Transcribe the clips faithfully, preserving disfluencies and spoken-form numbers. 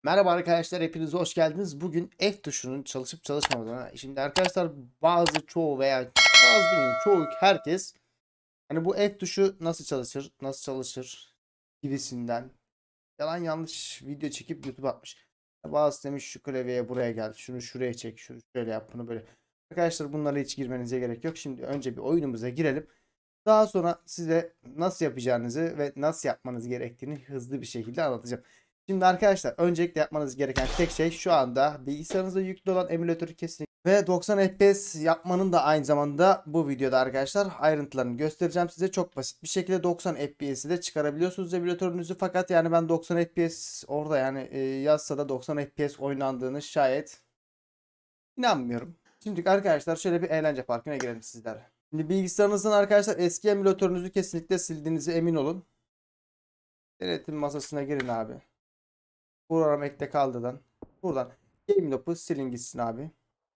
Merhaba arkadaşlar, hepiniz hoş geldiniz. Bugün F tuşunun çalışıp çalışmadığına. Şimdi arkadaşlar, bazı çoğu veya bazı bilmiyorum, çoğu herkes hani bu F tuşu nasıl çalışır, nasıl çalışır gibisinden yalan yanlış video çekip YouTube atmış. Bazı demiş şu klavyeye buraya gel, şunu şuraya çek, şunu şöyle yap, bunu böyle. Arkadaşlar, bunlara hiç girmenize gerek yok. Şimdi önce bir oyunumuza girelim. Daha sonra size nasıl yapacağınızı ve nasıl yapmanız gerektiğini hızlı bir şekilde anlatacağım. Şimdi arkadaşlar, öncelikle yapmanız gereken tek şey şu anda bilgisayarınızda yüklü olan emülatörü kesin ve doksan F P S yapmanın da aynı zamanda bu videoda arkadaşlar ayrıntılarını göstereceğim size. Çok basit bir şekilde doksan F P S'i de çıkarabiliyorsunuz emülatörünüzü, fakat yani ben doksan F P S orada yani e, yazsa da doksan F P S oynandığını şayet inanmıyorum. Şimdi arkadaşlar, şöyle bir eğlence parkına girelim sizler. Şimdi bilgisayarınızın arkadaşlar eski emülatörünüzü kesinlikle sildiğinize emin olun. Denetim masasına girin abi. Program ekle kaldıdan. Buradan GameLop'u silin gitsin abi.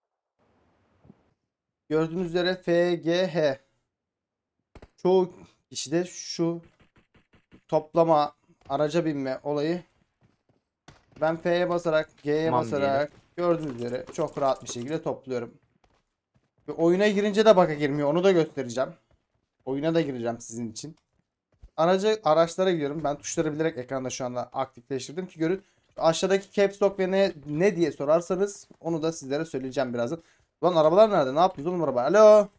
Gördüğünüz üzere F G H. Çoğu kişide şu toplama, araca binme olayı. Ben F'ye basarak, G'ye Tamam diyelim. basarak gördüğünüz üzere çok rahat bir şekilde topluyorum. Ve oyuna girince de bug'a girmiyor. Onu da göstereceğim. Oyuna da gireceğim sizin için. Aracı araçlara gidiyorum. Ben tuşları bilerek ekranda şu anda aktifleştirdim ki görün. Aşağıdaki caps lock ve ne, ne diye sorarsanız onu da sizlere söyleyeceğim birazdan. Lan arabalar nerede? Ne yapıyoruz oğlum araba? Alo.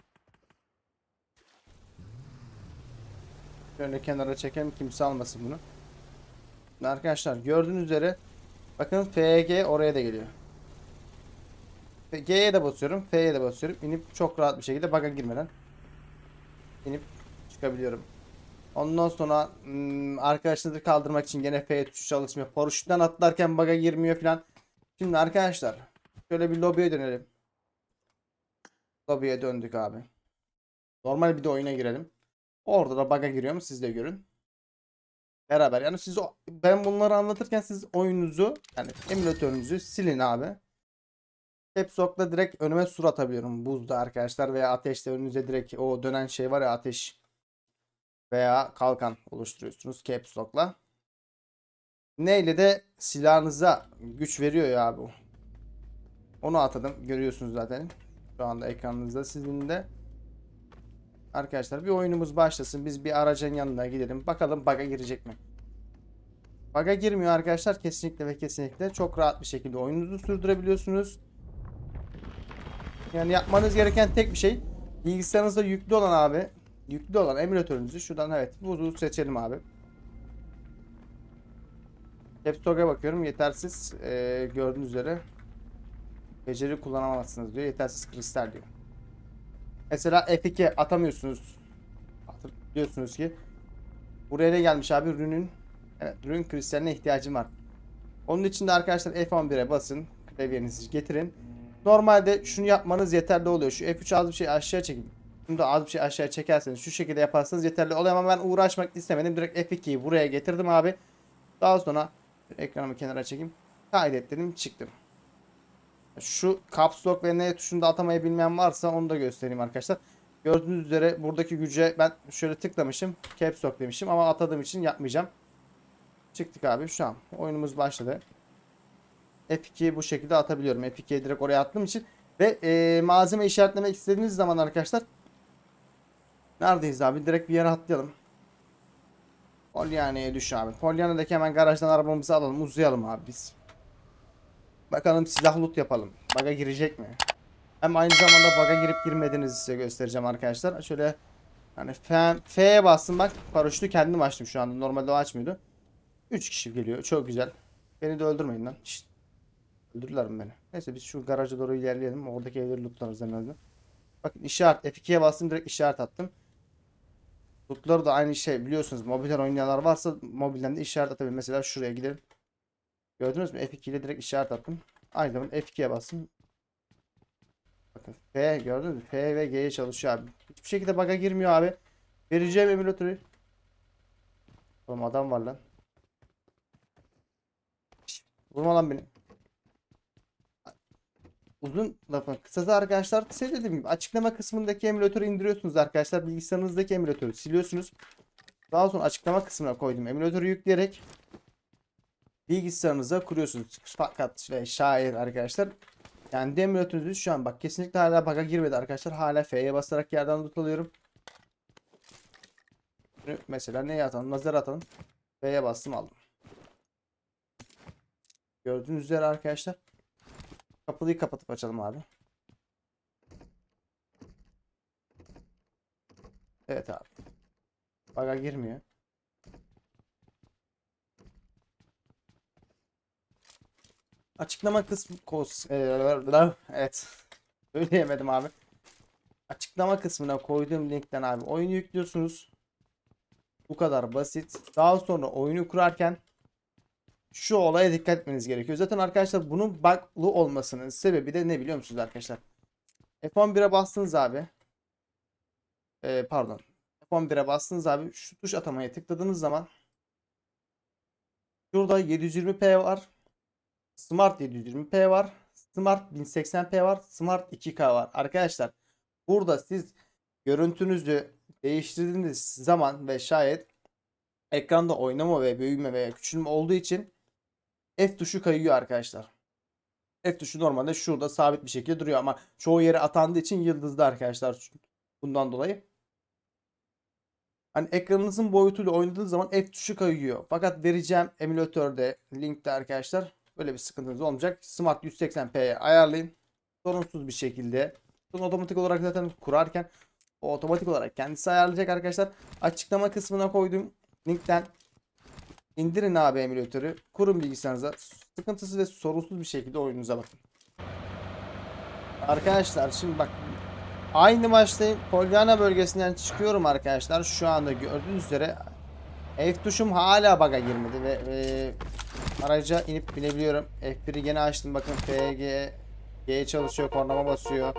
Şöyle kenara çekelim, kimse almasın bunu. Arkadaşlar, gördüğünüz üzere bakın F G oraya da geliyor. G'ye de basıyorum. F'ye de basıyorum. İnip çok rahat bir şekilde bug'a girmeden inip çıkabiliyorum. Ondan sonra hmm, arkadaşları kaldırmak için gene F tuşu çalışmıyor. Paraşütten atlarken bug'a girmiyor falan. Şimdi arkadaşlar, şöyle bir lobiye dönelim. Lobiye döndük abi. Normal bir de oyuna girelim. Orada da bug'a giriyor mu siz de görün. Beraber yani siz o, ben bunları anlatırken siz oyununuzu yani emülatörünüzü silin abi. Caps Lock'la direkt önüme sur atabiliyorum buzda arkadaşlar, veya ateşte önünüze direkt o dönen şey var ya, ateş veya kalkan oluşturuyorsunuz Caps Lock'la. Neyle de silahınıza güç veriyor ya bu. Onu atadım. Görüyorsunuz zaten. Şu anda ekranınızda sizin de. Arkadaşlar, bir oyunumuz başlasın. Biz bir aracın yanına gidelim. Bakalım bug'a girecek mi? Bug'a girmiyor arkadaşlar. Kesinlikle ve kesinlikle çok rahat bir şekilde oyununuzu sürdürebiliyorsunuz. Yani yapmanız gereken tek bir şey. Bilgisayarınızda yüklü olan abi. Yüklü olan emülatörünüzü şuradan, evet, buzu seçelim abi. Caps Lock'a bakıyorum. Yetersiz. Ee, gördüğünüz üzere. Beceri kullanamazsınız diyor. Yetersiz kristal diyor. Mesela F iki atamıyorsunuz. Diyorsunuz ki buraya ne gelmiş abi? Rünün, evet, rün kristaline ihtiyacım var. Onun için de arkadaşlar F on bire basın. Klavyenizi getirin. Normalde şunu yapmanız yeterli oluyor. Şu F üç az bir şey aşağı çekin. Bunu da az bir şey aşağı çekerseniz, şu şekilde yaparsanız yeterli oluyor, ama ben uğraşmak istemedim. Direkt F ikiyi buraya getirdim abi. Daha sonra ekranımı kenara çekeyim. Kaydettim, çıktım. Şu Caps Lock ve N tuşunu da atamayı bilmeyen varsa onu da göstereyim arkadaşlar. Gördüğünüz üzere buradaki güce ben şöyle tıklamışım. Caps Lock demişim ama atadığım için yapmayacağım. Çıktık abi, şu an oyunumuz başladı. F ikiyi bu şekilde atabiliyorum. F ikiye direkt oraya attığım için. Ve e, malzeme işaretlemek istediğiniz zaman arkadaşlar. Neredeyiz abi? Direkt bir yere atlayalım. Polyana'ya düş abi. Polyana'daki hemen garajdan arabamızı alalım. Uzayalım abi biz. Bakalım silah loot yapalım. Bug'a girecek mi? Hem aynı zamanda bug'a girip girmediğinizi size göstereceğim arkadaşlar. Şöyle hani F'ye bastım, bak paraşütü kendim açtım şu anda. Normalde o açmıyordu. üç kişi geliyor. Çok güzel. Beni de öldürmeyin lan. Şişt. Öldürürler mi beni? Neyse, biz şu garaja doğru ilerleyelim. Oradaki evleri lootlarız herhalde. Bakın işaret. F ikiye bastım, direkt işaret attım. Lootları da aynı şey biliyorsunuz. Mobilden oynayanlar varsa mobilden de işaret atabilir. Mesela şuraya gidelim. Gördünüz mü? F iki ile direkt işaret attım. Aynı zamanda F ikiye bastım. Bakın F, gördünüz mü? F ve G'ye çalışıyor abi. Hiçbir şekilde bug'a girmiyor abi. Vereceğim emülatörü. Oğlum adam var lan. Şişt, vurma lan beni. Uzun lafın kısası arkadaşlar, size dediğim gibi açıklama kısmındaki emülatörü indiriyorsunuz arkadaşlar. Bilgisayarınızdaki emülatörü siliyorsunuz. Daha sonra açıklama kısmına koydum emülatörü yükleyerek bilgisayarınıza kuruyorsunuz. Fakat ve şayet arkadaşlar yani emülatörünüz şu an bak kesinlikle hala bug'a girmedi arkadaşlar. Hala F'ye basarak yerden loot alıyorum. Mesela neye atalım? Lazer atalım. F'ye bastım aldım. Gördüğünüz üzere arkadaşlar. Kapıyı kapatıp açalım abi. Evet abi. Bug'a girmiyor. Açıklama kısmı kos ee, evet. Söyleyemedim abi. Açıklama kısmına koyduğum linkten abi oyunu yüklüyorsunuz. Bu kadar basit. Daha sonra oyunu kurarken şu olaya dikkat etmeniz gerekiyor. Zaten arkadaşlar bunun bug'lı olmasının sebebi de ne biliyor musunuz arkadaşlar? F on bire bastınız abi. Ee, pardon. F on bire bastınız abi. Şu tuş atamaya tıkladığınız zaman şurada yedi yüz yirmi p var. Smart yedi yüz yirmi p var. Smart bin seksen p var. Smart iki K var. Arkadaşlar burada siz görüntünüzü değiştirdiğiniz zaman ve şayet ekranda oynama ve büyüme veya küçülme olduğu için F tuşu kayıyor arkadaşlar. F tuşu normalde şurada sabit bir şekilde duruyor ama çoğu yere atandığı için yıldızlı arkadaşlar. Bundan dolayı. Hani ekranınızın boyutuyla oynadığınız zaman F tuşu kayıyor. Fakat vereceğim emülatörde, linkte arkadaşlar böyle bir sıkıntınız olmayacak. Smart yüz seksen p'ye ayarlayın. Sorunsuz bir şekilde. Sonra otomatik olarak zaten kurarken o otomatik olarak kendisi ayarlayacak arkadaşlar. Açıklama kısmına koyduğum linkten indirin abi emülatörü. Kurun bilgisayarınıza. Sıkıntısız ve sorunsuz bir şekilde oyununuza bakın. Arkadaşlar şimdi bak. Aynı maçtayım. Polyana bölgesinden çıkıyorum arkadaşlar. Şu anda gördüğünüz üzere F tuşum hala bug'a girmedi ve e, araca inip binebiliyorum. F bir'i gene açtım. Bakın F G G çalışıyor. Kornama basıyor.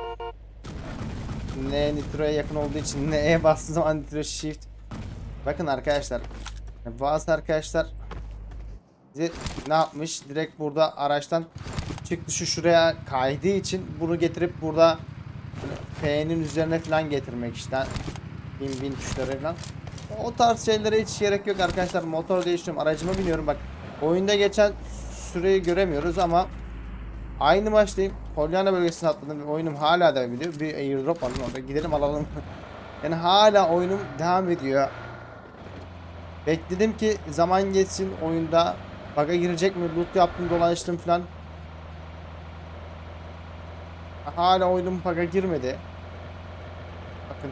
N nitroya yakın olduğu için N'ye bastığım zaman nitro shift. Bakın arkadaşlar. Bazı arkadaşlar ne yapmış? Direkt burada araçtan çıktı şu şuraya kaydığı için bunu getirip burada F'nin üzerine falan getirmek işte. Bin bin tuşları falan. O tarz şeylere hiç gerek yok arkadaşlar. Motor değiştiriyorum. Aracıma biniyorum. Bak oyunda geçen süreyi göremiyoruz ama aynı maçtayım. Polyana bölgesine atladım. Oyunum hala devam ediyor. Bir airdrop alın orada. Gidelim alalım. Yani hala oyunum devam ediyor. Bekledim ki zaman geçsin oyunda. Bug'a girecek mi? Loot yaptım, dolaştım falan. Hala oyunum bug'a girmedi. Bakın.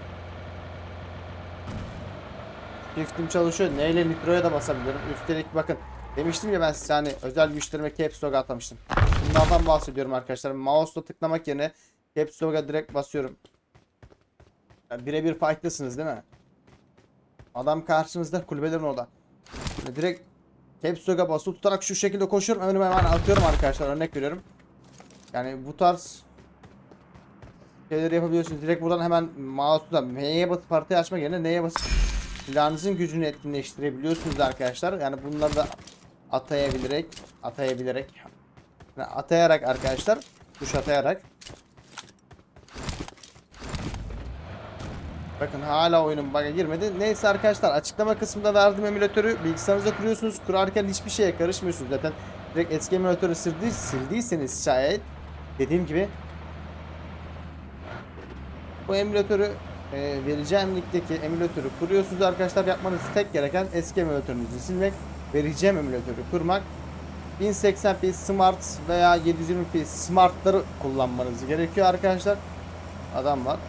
Shift'im çalışıyor. Neyle nitroya da basabilirim. Üstelik bakın. Demiştim ya ben size hani özel güçlerime Caps Lock atlamıştım. Bunlardan bahsediyorum arkadaşlar. Mouse'la tıklamak yerine Caps Lock'a direkt basıyorum. Yani birebir fight'tasınız değil mi? Adam karşınızda, kulübelerin orada. Yani direkt Caps Lock'a basılı tutarak şu şekilde koşuyorum. Önüme hemen atıyorum arkadaşlar. Örnek veriyorum. Yani bu tarz şeyleri yapabiliyorsunuz. Direkt buradan hemen mouse'la M'ye basıp haritayı açmak yerine N'ye basıp silahınızın gücünü etkinleştirebiliyorsunuz arkadaşlar. Yani bunları da atayabilerek, atayabilerek, yani atayarak arkadaşlar, tuş atayarak. Bakın hala oyunun bug'a girmedi. Neyse arkadaşlar açıklama kısmında verdiğim emülatörü bilgisayarınıza kuruyorsunuz. Kurarken hiçbir şeye karışmıyorsunuz zaten. Direkt eski emülatörü sildi, sildiyseniz şayet dediğim gibi bu emülatörü e, vereceğim linkteki emülatörü kuruyorsunuz arkadaşlar. Yapmanız tek gereken eski emülatörünüzü silmek, vereceğim emülatörü kurmak. bin seksen p Smart veya yedi yüz yirmi p Smart'ları kullanmanız gerekiyor arkadaşlar. Adam var.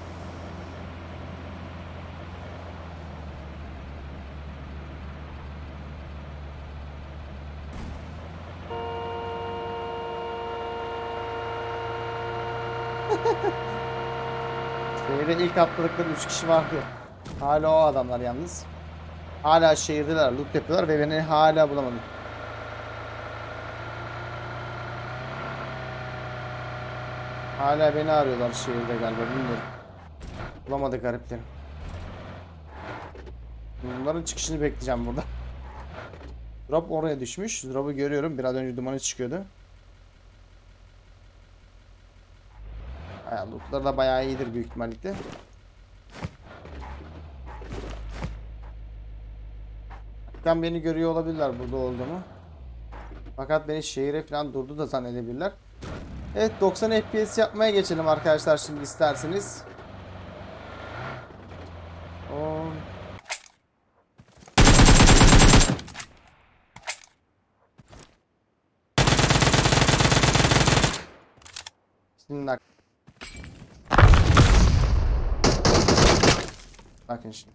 Şehirde ilk atladıkları üç kişi vardı. Hala o adamlar yalnız. Hala şehirdeler, loot yapıyorlar ve beni hala bulamadım. Hala beni arıyorlar şehirde galiba, bilmiyorum. Bulamadık garipleri. Bunların çıkışını bekleyeceğim burada. Drop oraya düşmüş. Drop'u görüyorum. Biraz önce dumanı çıkıyordu. Yani lootlar da bayağı iyidir büyük ihtimalle. Hakikaten beni görüyor olabilirler burada olduğumu. Fakat beni şehire falan durdu da zannedebilirler. Evet, doksan F P S yapmaya geçelim arkadaşlar şimdi isterseniz. On... Şimdi bakın şimdi.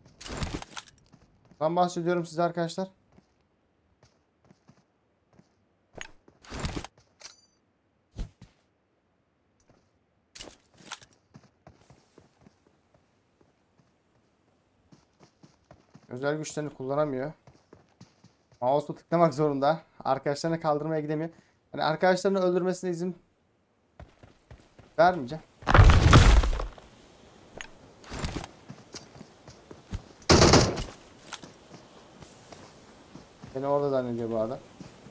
Ben bahsediyorum size arkadaşlar. Özel güçlerini kullanamıyor. Mouse'u tıklamak zorunda. Arkadaşlarını kaldırmaya gidemiyor. Yani arkadaşlarını öldürmesine izin vermeyeceğim. Beni orada zannediyor bu arada.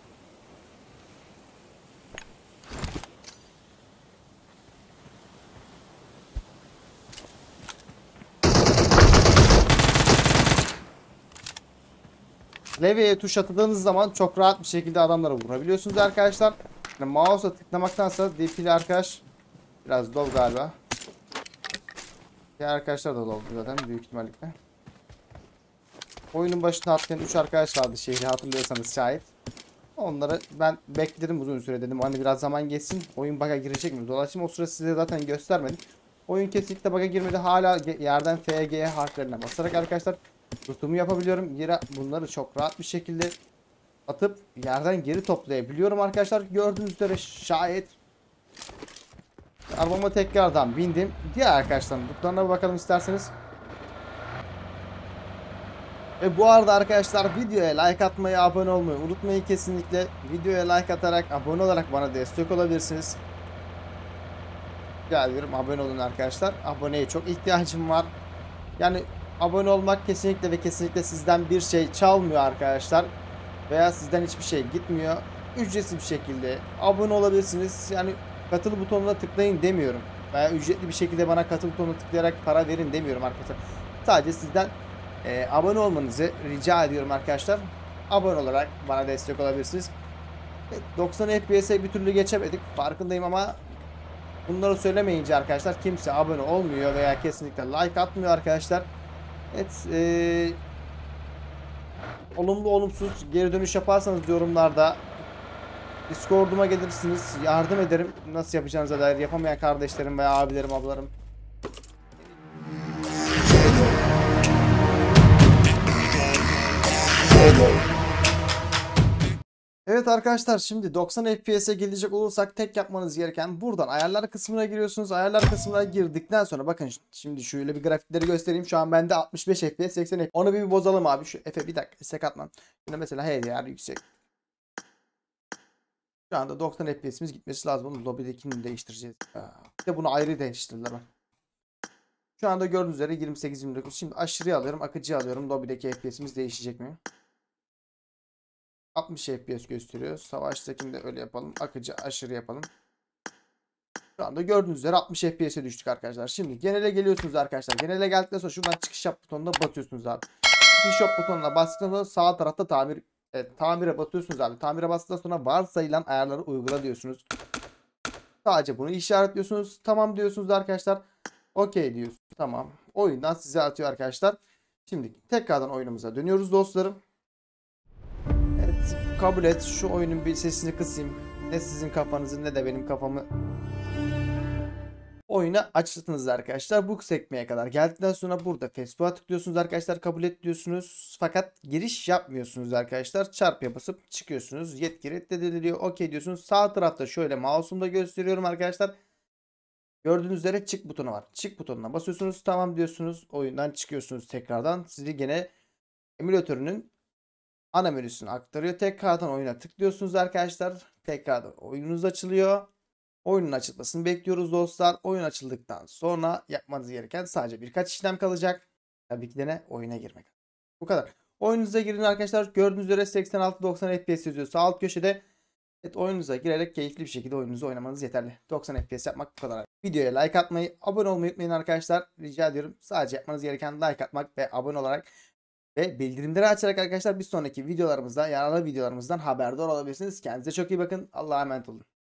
Levy'ye tuş atıldığınız zaman çok rahat bir şekilde adamlara vurabiliyorsunuz arkadaşlar. Yani mouse'a tıklamaktansa D P'li arkadaş biraz dol galiba. Diğer arkadaşlar da dol zaten büyük ihtimalle. Oyunun başında atlayan üç arkadaş vardı şehri, hatırlıyorsanız şayet. Onları ben bekledim uzun süre, dedim hani biraz zaman geçsin, oyun bug'a girecek mi? Dolayısıyla o süre size zaten göstermedim. Oyun kesinlikle bug'a girmedi. Hala yerden F G harflerine basarak arkadaşlar tutumu yapabiliyorum. Yere bunları çok rahat bir şekilde atıp yerden geri toplayabiliyorum arkadaşlar. Gördüğünüz üzere şayet arabama tekrardan bindim. Diğer arkadaşlarım lootlarına bakalım isterseniz. Ve bu arada arkadaşlar videoya like atmayı, abone olmayı unutmayın kesinlikle. Videoya like atarak, abone olarak bana destek olabilirsiniz. Rica ediyorum, abone olun arkadaşlar. Aboneye çok ihtiyacım var. Yani abone olmak kesinlikle ve kesinlikle sizden bir şey çalmıyor arkadaşlar. Veya sizden hiçbir şey gitmiyor. Ücretsiz bir şekilde abone olabilirsiniz. Yani katıl butonuna tıklayın demiyorum. Veya ücretli bir şekilde bana katıl butonuna tıklayarak para verin demiyorum arkadaşlar. Sadece sizden e, abone olmanızı rica ediyorum arkadaşlar. Abone olarak bana destek olabilirsiniz. doksan F P S'e bir türlü geçemedik. Farkındayım ama bunları söylemeyince arkadaşlar kimse abone olmuyor veya kesinlikle like atmıyor arkadaşlar. Evet, ee, olumlu olumsuz geri dönüş yaparsanız yorumlarda Discord'uma gelirsiniz, yardım ederim. Nasıl yapacağınıza dair, yapamayan kardeşlerim veya abilerim, ablalarım. Evet arkadaşlar, şimdi doksan F P S'e gelecek olursak tek yapmanız gereken buradan ayarlar kısmına giriyorsunuz. Ayarlar kısmına girdikten sonra bakın şimdi şöyle bir grafikleri göstereyim. Şu an bende altmış beş F P S, seksen F P S. Onu bir bozalım abi. Şu F'e bir dakika istek atmam. Şimdi mesela H D R yüksek. Şu anda doksan F P S'imiz gitmesi lazım. Bunu lobidekini değiştireceğiz. Bir de bunu ayrı değiştirdiler bak. Şu anda gördüğünüz üzere yirmi sekiz yirmi dokuz. Şimdi aşırıya alıyorum, akıcıya alıyorum. Lobideki F P S'imiz değişecek mi? altmış F P S gösteriyor. Savaştakini de öyle yapalım. Akıcı aşırı yapalım. Şu anda gördüğünüz üzere altmış F P S'e düştük arkadaşlar. Şimdi genele geliyorsunuz arkadaşlar. Genele geldikten sonra şuradan çıkış yap butonuna basıyorsunuz abi. Çıkış yap butonuna bastıktan sonra sağ tarafta tamir, evet, tamire basıyorsunuz abi. Tamire bastıktan sonra varsayılan ayarları uygula diyorsunuz. Sadece bunu işaretliyorsunuz. Tamam diyorsunuz arkadaşlar. Okey diyorsunuz. Tamam. Oyundan size atıyor arkadaşlar. Şimdi tekrardan oyunumuza dönüyoruz dostlarım. Evet, kabul et. Şu oyunun bir sesini kısayım. Ne sizin kafanızı ne de benim kafamı. Oyuna açtınız arkadaşlar. Bu sekmeye kadar geldikten sonra burada Facebook'a tıklıyorsunuz arkadaşlar. Kabul et diyorsunuz. Fakat giriş yapmıyorsunuz arkadaşlar. Çarpıya basıp çıkıyorsunuz. Yetki reddediliyor. Okey diyorsunuz. Sağ tarafta şöyle mouse'umda gösteriyorum arkadaşlar. Gördüğünüz üzere çık butonu var. Çık butonuna basıyorsunuz. Tamam diyorsunuz. Oyundan çıkıyorsunuz tekrardan. Sizi gene emülatörünün ana menüsüne aktarıyor. Tekrardan oyuna tıklıyorsunuz arkadaşlar. Tekrardan oyununuz açılıyor. Oyunun açılmasını bekliyoruz dostlar. Oyun açıldıktan sonra yapmanız gereken sadece birkaç işlem kalacak. Tabii ki de ne? Oyuna girmek. Bu kadar. Oyununuza girin arkadaşlar. Gördüğünüz üzere seksen altı doksan F P S yazıyor sağ alt köşede. Evet, oyununuza girerek keyifli bir şekilde oyununuzu oynamanız yeterli. doksan F P S yapmak bu kadar. Videoya like atmayı, abone olmayı unutmayın arkadaşlar. Rica ediyorum. Sadece yapmanız gereken like atmak ve abone olarak Ve bildirimleri açarak arkadaşlar bir sonraki videolarımızda, yararlı videolarımızdan haberdar olabilirsiniz. Kendinize çok iyi bakın. Allah'a emanet olun.